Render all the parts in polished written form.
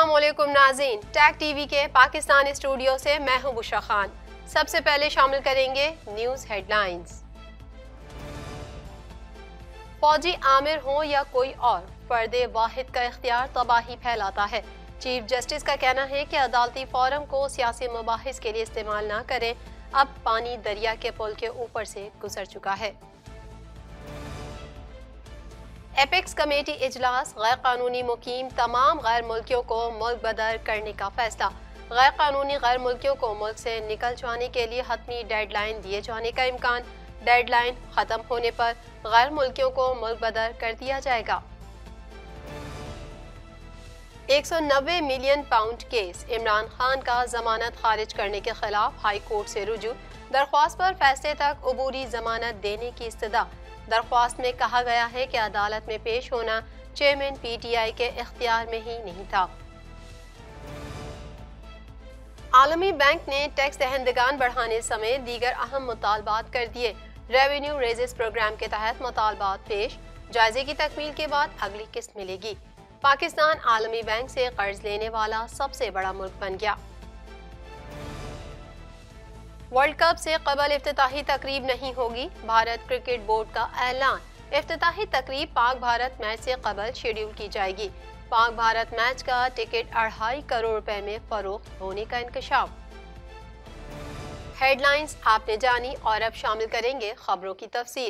अस्सलामुअलैकुम नाज़रीन, tag TV के पाकिस्तान स्टूडियो से मैं हूं बुशरा खान। सबसे पहले शामिल करेंगे न्यूज़ हेडलाइंस। फौजी आमिर हो या कोई और, पर्दे वाहिद का इख्तियार तबाही फैलाता है। चीफ जस्टिस का कहना है कि अदालती फोरम को सियासी मुबाहिस के लिए इस्तेमाल ना करें, अब पानी दरिया के पुल के ऊपर से गुजर चुका है। एपेक्स कमेटी इजलास, गैर कानूनी मुकीम तमाम गैर मुल्कियों को मुल्क बदर करने का फैसला। गैर कानूनी गैर मुल्कियों को मुल्क से निकल जाने के लिए हतमी डेडलाइन दिए जाने का इम्कान। डेडलाइन खत्म होने पर गैर मुल्कियों को मुल्क बदर कर दिया जाएगा। 190 million pound case, Imran Khan का जमानत खारिज करने के खिलाफ हाई कोर्ट से रुजू। दरख्वास्त पर फैसले तक अबूरी जमानत देने की इस्तदा। दरख्वास्त में कहा गया है कि अदालत में पेश होना चेयरमैन PTI के इख्तियार में ही नहीं था। आलमी बैंक ने टैक्स दहंदगान बढ़ाने समेत दीगर अहम मुतालबात कर दिए। रेवेन्यू रेजिस प्रोग्राम के तहत मुतालबात पेश, जायजे की तकमील के बाद अगली किस्त मिलेगी। पाकिस्तान आलमी बैंक से कर्ज लेने वाला सबसे बड़ा मुल्क बन गया। वर्ल्ड कप से कबल इफ्तिताही तकरीब नहीं होगी, भारत क्रिकेट बोर्ड का ऐलान। इफ्तिताही तकरीब पाक भारत मैच से कबल शेड्यूल की जाएगी। पाक भारत मैच का टिकट 2.5 करोड़ रुपए में फरोख्त होने का इंकशाफ। हेडलाइंस आपने जानी और अब शामिल करेंगे खबरों की तफसील।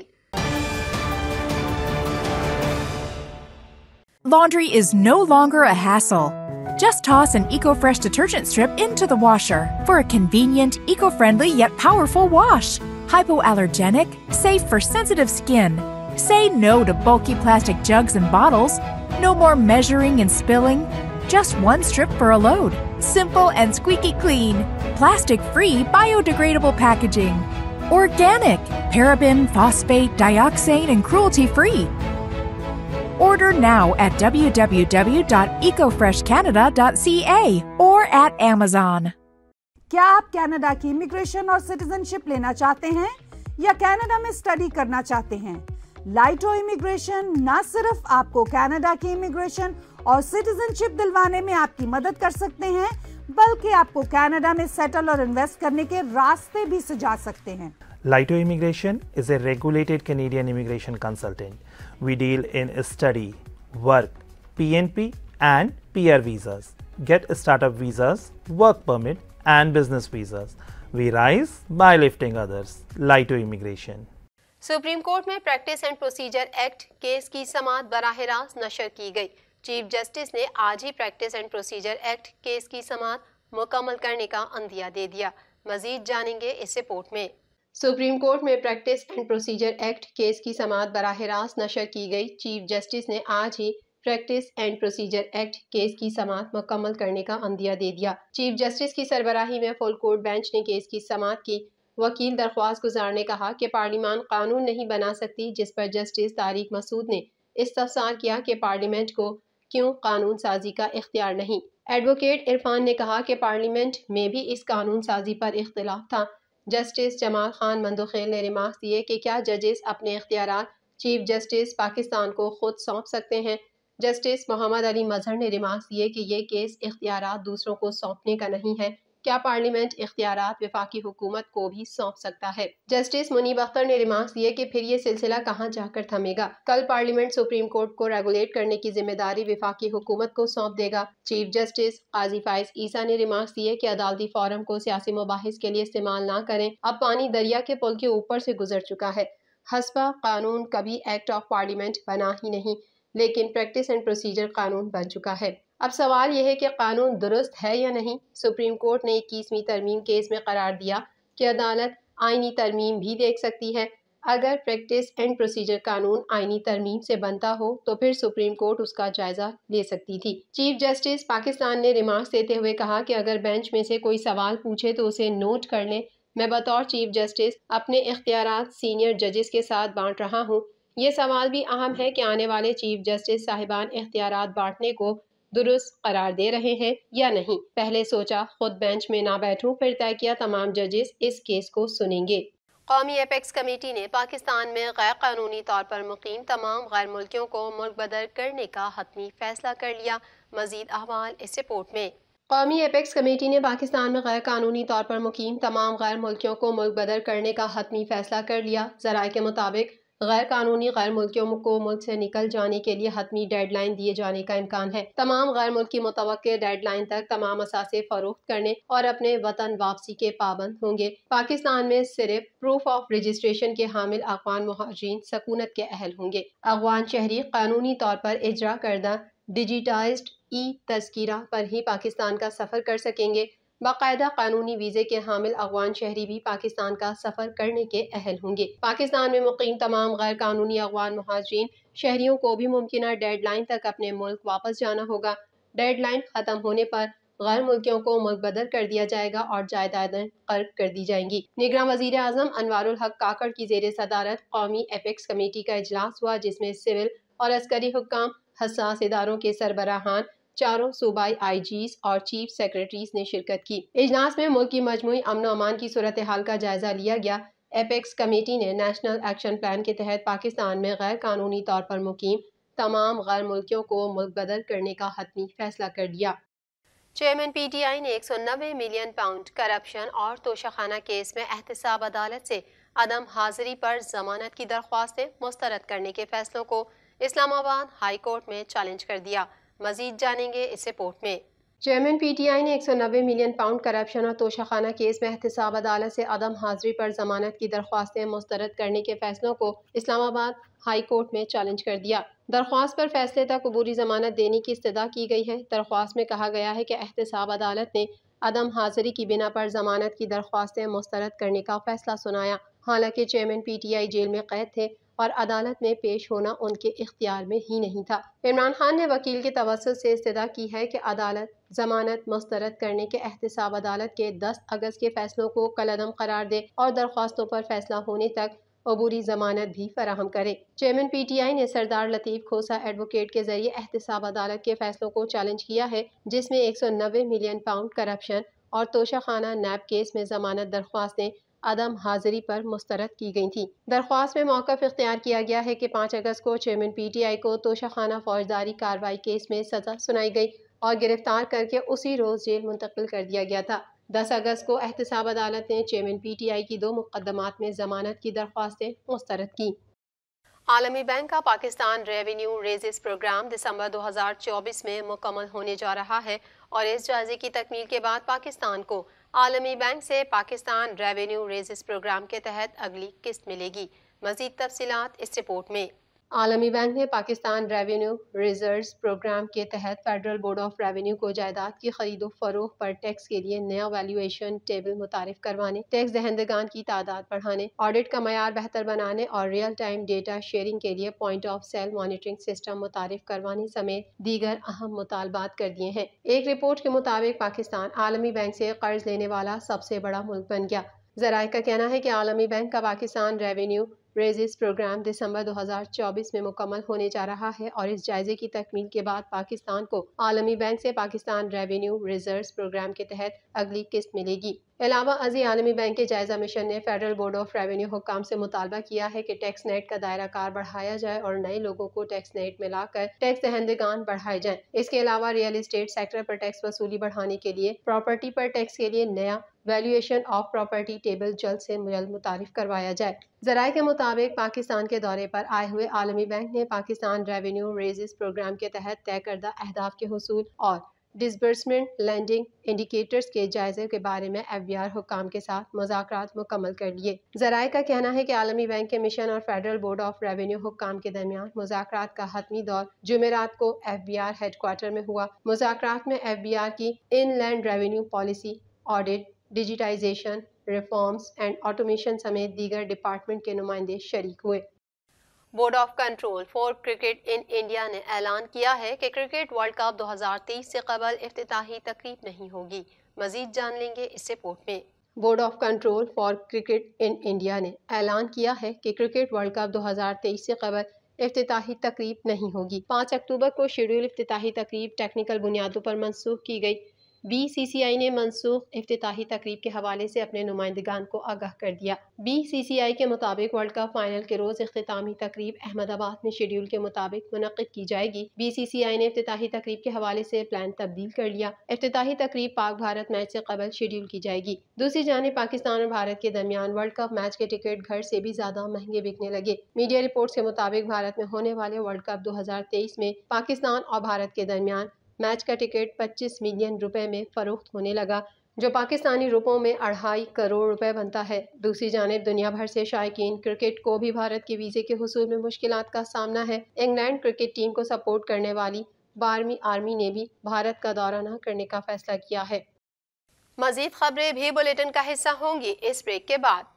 Laundry is no longer a hassle. Just toss an EcoFresh detergent strip into the washer for a convenient, eco-friendly yet powerful wash. Hypoallergenic, safe for sensitive skin. Say no to bulky plastic jugs and bottles. No more measuring and spilling. Just one strip for a load. Simple and squeaky clean. Plastic-free, biodegradable packaging. Organic, paraben, phosphate, dioxane, and cruelty-free. Order now at www.ecofreshcanada.ca or at Amazon. क्या आप Canada की immigration और citizenship लेना चाहते हैं या Canada में study करना चाहते हैं? लाइटो इमिग्रेशन न सिर्फ आपको कनाडा की इमिग्रेशन और सिटीजनशिप दिलवाने में आपकी मदद कर सकते हैं, बल्कि आपको कनाडा में सेटल और इन्वेस्ट करने के रास्ते भी सुझा सकते हैं। Laito Immigration is a regulated Canadian immigration consultant. We deal in study, work, PNP and PR visas. Get startup visas, work permit and business visas. We rise by lifting others. Laito Immigration. Supreme court में practice and procedure act case की समाअत बराह रास्त नशर की गई। Chief justice ने आज ही practice and procedure act case की समाअत मुकम्मल करने का अंदिया दे दिया। मजीद जानेंगे इस रिपोर्ट में। सुप्रीम कोर्ट में practice and procedure act case की समाअत बराह रास्त नशर की गई। चीफ जस्टिस ने आज ही practice and procedure act case की समाअत मुकम्मल करने का अंदिया दे दिया। चीफ जस्टिस की सरबराही में फुल कोर्ट बेंच ने केस की समाअत की। वकील दरख्वास्त गुजार ने कहा कि पार्लियामान कानून नहीं बना सकती, जिस पर जस्टिस तारिक मसूद ने इस्तफसार किया कि पार्लियामेंट को क्यों कानून साजी का इख्तियार नहीं। एडवोकेट इरफान ने कहा कि पार्लियामेंट में भी इस कानून साजी पर इख्तिलाफ था। जस्टिस जमाल खान मंदोखेल ने रिमार्क्स दिए कि क्या जजेस अपने इख्तियारात चीफ जस्टिस पाकिस्तान को खुद सौंप सकते हैं। जस्टिस मोहम्मद अली मजहर ने रिमार्क्स दिए कि ये केस इख्तियारात दूसरों को सौंपने का नहीं है, क्या पार्लियामेंट इख्तियारात वफाकी हुकूमत को भी सौंप सकता है। जस्टिस मुनीब अख्तर ने रिमार्क्स दिए कि फिर ये सिलसिला कहाँ जाकर थमेगा। कल पार्लियामेंट सुप्रीम कोर्ट को रेगुलेट करने की जिम्मेदारी वफाकी हुकूमत को सौंप देगा। चीफ जस्टिस काजी फाइज ईसा ने रिमार्क्स दिए कि अदालती फोरम को सियासी मुबाहिस के लिए इस्तेमाल ना करें, अब पानी दरिया के पुल के ऊपर से गुजर चुका है। हस्बा कानून कभी एक्ट ऑफ पार्लियामेंट बना ही नहीं, लेकिन प्रैक्टिस एंड प्रोसीजर कानून बन चुका है। अब सवाल यह है कि कानून दुरुस्त है या नहीं। सुप्रीम कोर्ट ने 21वीं तरमीम केस में करार दिया कि अदालत आईनी तरमीम भी देख सकती है। अगर प्रैक्टिस एंड प्रोसीजर कानून आईनी तरमीम से बनता हो तो फिर सुप्रीम कोर्ट उसका जायजा ले सकती थी। चीफ जस्टिस पाकिस्तान ने रिमार्क्स देते हुए कहा कि अगर बेंच में से कोई सवाल पूछे तो उसे नोट कर लें। मैं बतौर चीफ जस्टिस अपने इख्तियारात सीनियर जजेस के साथ बांट रहा हूँ। ये सवाल भी अहम है कि आने वाले चीफ जस्टिस साहिबान इख्तियारात बांटने को दुरुस्त करार दे रहे हैं या नहीं। पहले सोचा खुद बेंच में ना बैठूं, फिर तय किया तमाम जजेस इस केस को सुनेंगे। कौमी एपेक्स कमेटी ने पाकिस्तान में गैर कानूनी तौर पर मुकीम तमाम गैर मुल्कियों को मुल्क बदर करने का हतमी फैसला कर लिया। मजीद अहवाल इस रिपोर्ट में। कौमी एपेक्स कमेटी ने पाकिस्तान में गैर कानूनी तौर पर मुकीम तमाम गैर मुल्कियों को मुल्क बदर करने का हतमी फैसला कर लिया। ज़राए के मुताबिक गैर कानूनी गैर मुल्कियों को मुल्क से निकल जाने के लिए हतमी डेडलाइन दिए जाने का इम्कान है। तमाम गैर मुल्की मुतवक्के डेडलाइन तक तमाम असासे फरोख्त करने और अपने वतन वापसी के पाबंद होंगे। पाकिस्तान में सिर्फ प्रूफ ऑफ रजिस्ट्रेशन के हामिल अफगान मुहाजिरीन सकूनत के अहल होंगे। अफगान शहरी कानूनी तौर पर इजरा करदा डिजिटाइज्ड तस्कीरा पर ही पाकिस्तान का सफ़र कर सकेंगे। बाकायदा कानूनी वीज़े के हामिल अफगान शहरी भी पाकिस्तान का सफ़र करने के अहल होंगे। पाकिस्तान में मुकीम तमाम गैर कानूनी अफगान मुहाजिरीन शहरियों को भी मुमकिन डेडलाइन तक अपने मुल्क वापस जाना होगा। डेडलाइन ख़त्म होने पर गैर मुल्कियों को मुल्क बदर कर दिया जाएगा और जायदादें कर्क कर दी जाएंगी। निगरां वज़ीर आज़म अनवारुल हक काकड़ की ज़ेर सदारत कौमी एपेक्स कमेटी का इजलास हुआ, जिसमें सिविल और अस्करी हुक्काम, हसास इदारों के सरबराहान, चारों सूबाई IGs और चीफ सेक्रेटरीज ने शिरकत की। इजलास में मुल्क की मजमूई अमन व अमान की सूरत हाल का जायजा लिया गया। एपेक्स कमेटी ने नेशनल एक्शन प्लान के तहत पाकिस्तान में गैर कानूनी तौर पर मुकीम तमाम गैर मुल्कियों को मुल्क बदर करने का हतमी फैसला कर दिया। चेयरमैन PTI ने 190 मिलियन पाउंड करप्शन और तोशाखाना केस में एहतसाब अदालत से अदम हाजिरी पर जमानत की दरख्वास्तें मुस्तरद करने के फैसलों को इस्लामाबाद हाई कोर्ट में चैलेंज कर दिया। मजीद जानेंगे इस रिपोर्ट में। चेयरमैन PTI ने 190 मिलियन पाउंड करप्शन और तोशाखाना केस में एहतसाब अदालत से अदम हाजिरी पर जमानत की दरख्वास्तें मुस्तरद करने के फैसलों को इस्लामाबाद हाई कोर्ट में चैलेंज कर दिया। दरख्वास्त पर फैसले तक अबूरी जमानत देने की इस्तदा की गई है। दरख्वास्त में कहा गया है कि एहतसाब अदालत ने अदम हाजिरी की बिना पर जमानत की दरख्वास्तें मुस्तरद करने का फैसला सुनाया। हालांकि चेयरमैन PTI जेल में कैद थे और अदालत में पेश होना उनके इख्तियार में ही नहीं था। इमरान खान ने वकील के तवस्सुत से इस्तदा की है कि अदालत जमानत मुस्तरद करने के एहतसाब अदालत के 10 अगस्त के फैसलों को कलअदम करार दे और दरख्वास्तों पर फैसला होने तक अबूरी जमानत भी फराहम करे। चेयरमैन PTI ने सरदार लतीफ़ खोसा एडवोकेट के जरिए एहतसाब अदालत के फैसलों को चैलेंज किया है, जिसमें 190 मिलियन पाउंड करप्शन और तोशाखाना नैब केस में जमानत दरख्वास्तें अदम हाजिरी पर मुस्तरद की गई थी। दरख्वास्त में मौक़िफ़ इख्तियार किया गया है कि 5 अगस्त को चेयरमैन PTI को तोशाखाना फौजदारी कार्रवाई केस में सज़ा सुनाई गई और गिरफ्तार करके उसी रोज़ जेल मुंतकिल कर दिया गया था। 10 अगस्त को एहतसाब अदालत ने चेयरमैन PTI की 2 मुकदमात में जमानत की दरख्वास्तें मुस्तरद की। आलमी बैंक का पाकिस्तान रेवेन्यू रेजिस प्रोग्राम दिसंबर 2024 में मुकम्मल होने जा रहा है और इस जायजे की तकमील के बाद पाकिस्तान को आलमी बैंक से पाकिस्तान रेवेन्यू रेजिस प्रोग्राम के तहत अगली किस्त मिलेगी। मज़ीद तफसीलात इस रिपोर्ट में। आलमी बैंक ने पाकिस्तान रेवेन्यू रिजर्व्स प्रोग्राम के तहत फेडरल बोर्ड ऑफ रेवेन्यू को जायदाद की खरीदो फरोख्त पर टैक्स के लिए नया वैल्यूएशन टेबल मुतारिफ करवाने, टैक्स दहंदगान की तादाद बढ़ाने, ऑडिट का मयार बेहतर बनाने और रियल टाइम डेटा शेयरिंग के लिए point of sale monitoring system मुतारिफ करवाने समेत दीगर अहम मुतालबात कर दिए हैं। एक रिपोर्ट के मुताबिक पाकिस्तान आलमी बैंक से कर्ज लेने वाला सबसे बड़ा मुल्क बन गया। ज़राए का कहना है कि आलमी बैंक का पाकिस्तान रेवेन्यू रेजिस प्रोग्राम दिसंबर 2024 में मुकम्मल होने जा रहा है और इस जायजे की तकमील के बाद पाकिस्तान को आलमी बैंक से पाकिस्तान रेवेन्यू रिजर्व्स प्रोग्राम के तहत अगली किस्त मिलेगी। अलावा अजी आलमी बैंक के जायजा मिशन ने फेडरल बोर्ड ऑफ रेवेन्यू हुक्काम से मुतालबा किया है कि टैक्स नेट का दायरा कार बढ़ाया जाए और नए लोगों को टैक्स नेट में लाकर टैक्स दहंदगान बढ़ाए जाए। इसके अलावा रियल एस्टेट सेक्टर पर टैक्स वसूली बढ़ाने के लिए प्रॉपर्टी पर टैक्स के लिए नया वैल्यूएशन ऑफ प्रॉपर्टी टेबल जल्द से जल्द मुतारिफ करवाया जाए। ज़राए के मुताबिक पाकिस्तान के दौरे पर आए हुए आलमी बैंक ने पाकिस्तान रेवेन्यू रेजिस प्रोग्राम के तहत तय करदा अहदाफ के हुसूल और डिसबर्समेंट लैंडिंग इंडिकेटर्स के जायजे के बारे में FBR हुक्काम के साथ मुज़ाकरात मुकम्मल कर लिए। ज़राए का कहना है कि आलमी बैंक के मिशन और फेडरल बोर्ड ऑफ रेवेन्यू हुक्काम के दरमियान मुज़ाकरात का हतमी दौर जुमेरात को FBR हेडक्वार्टर में हुआ। मुज़ाकरात में FBR की inland revenue policy, audit, digitisation, reforms and automation समेत दीगर डिपार्टमेंट के नुमाइंदे शरीक हुए। Board of control for cricket in India ने ऐलान किया है कि क्रिकेट वर्ल्ड कप 2023 से कबल इफ्तिताही तकरीब नहीं होगी। मजीद जान लेंगे इस रिपोर्ट में। Board of control for cricket in India ने ऐलान किया है कि क्रिकेट वर्ल्ड कप 2023 से कबल इफ्तिताही तकरीब नहीं होगी। 5 अक्टूबर को शेड्यूल इफ्तिताही तकरीब टेक्निकल बुनियादों पर मंसूख की गई। BCCI ने मनसूख इफ्तिताही तकरीब के हवाले से अपने नुमाइंदगान को आगाह कर दिया। BCCI के मुताबिक वर्ल्ड कप फाइनल के रोज इख्तितामी तकरीब अहमदाबाद में शेड्यूल के मुताबिक मुनक्किद की जाएगी। BCCI ने इफ्तिताही तकरीब के हवाले से प्लान तब्दील कर लिया। इफ्तिताही तकरीब पाक भारत मैच से कबल शेड्यूल की जाएगी। दूसरी जानिब पाकिस्तान और भारत के दरमियान वर्ल्ड कप मैच के टिकट घर से भी ज्यादा महंगे बिकने लगे। मीडिया रिपोर्ट्स के मुताबिक भारत में होने वाले वर्ल्ड कप 2023 में पाकिस्तान और भारत के दरमियान मैच का टिकट 25 मिलियन रुपए में फरोख्त होने लगा, जो पाकिस्तानी रुपयों में 2.5 करोड़ रुपए बनता है। दूसरी जानिब दुनिया भर से शायकीन क्रिकेट को भी भारत के वीज़े के हुसूल में मुश्किलात का सामना है। इंग्लैंड क्रिकेट टीम को सपोर्ट करने वाली 12वीं आर्मी ने भी भारत का दौरा न करने का फैसला किया है। मज़ीद खबरें भी बुलेटिन का हिस्सा होंगी इस ब्रेक के बाद।